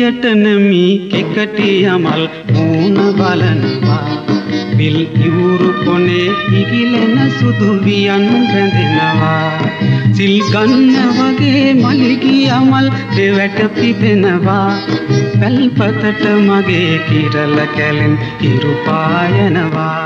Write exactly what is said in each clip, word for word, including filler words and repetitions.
නිල්දියට නමි කෙකටි යමල් මූණ බලනවා විල් ඉවුරු කොනේ ඉගිලෙන සුදු වියන් රැඳෙනවා සිල් ගන්න වගේ මලිගී යමල් දෙවැට පිපෙනවා පැල්පතට මගේ කිරල කැලෙන් ඉරු පායනවා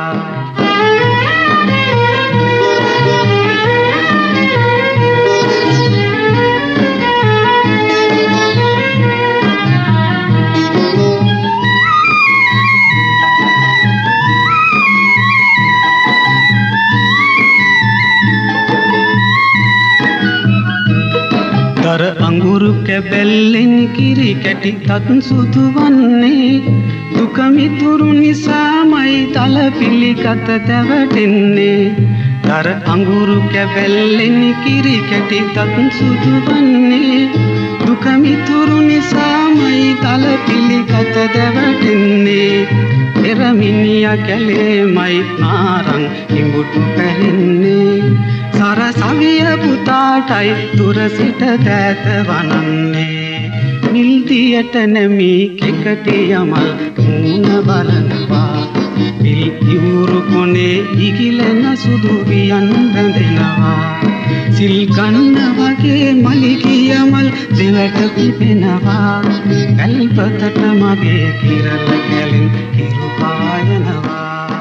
දර අඟුරු කැබැල්ලෙන් කිරි කැටි තත් සුදු වන්නේ දුක මිතුරු නිසාමයි තල පිළිකත දැවටෙන්නේ දර අඟුරු කැබැල්ලෙන් කිරි කැටි තත් සුදු වන්නේ දුක මිතුරු නිසාමයි තල පිළිකත දැවටෙන්නේ පෙරමිනියා කැලේමයි නාරං ඉඹුටු පැහෙන්නේ සරසවිය පුතාටයි දුර සිට දෑත වනන්නේ නිල්දියට නැමි කෙකටි යමල් මූණ බලනවා විල් ඉවුරු කොනේ ඉගිලෙන සුදු වියන් රැඳෙනවා සිල් ගන්න වගේ මලිගී යමල් දෙවැට පිපෙනවා පැල්පතට මගේ කිරල කැලෙන් කිරු පායනවා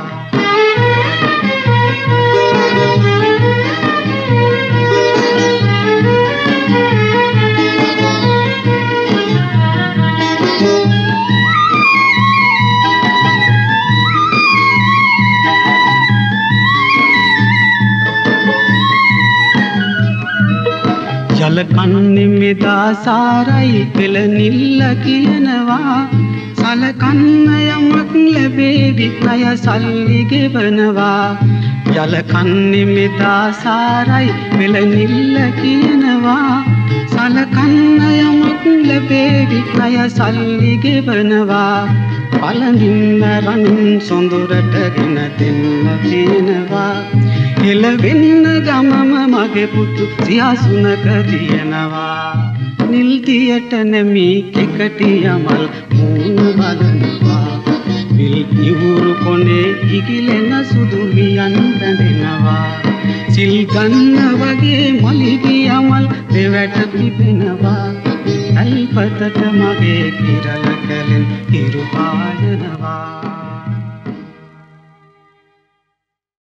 ජල කන්නේ මෙදා සාරයි පෙළ නිල්ල කියනවා සලකන්න යමක් ලැබේවි ණය සල්ලි ගෙවනවා ජල කන්නේ මෙදා සාරයි පෙළ නිල්ල කියනවා සලකන්න යමක් ලැබේවි ණය සල්ලි ගෙවනවා පළඳින්න රනින් සොඳුරට ගෙන දෙන්න කියනවා එළවෙන්න ගමම මගේ පුතු සියාසුනක තියෙනවා නිල්දියට නැමි කෙකටි යමල් මූණ බලනවා විල් ඉවුරු කොනේ ඉගිලෙන සුදු වියන් රැඳෙනවා සිල් ගන්න වගේ මලිගී යමල් දෙවැට පිපෙනවා පැල්පතට මගේ කිරල කැලෙන් ඉරු පායනවා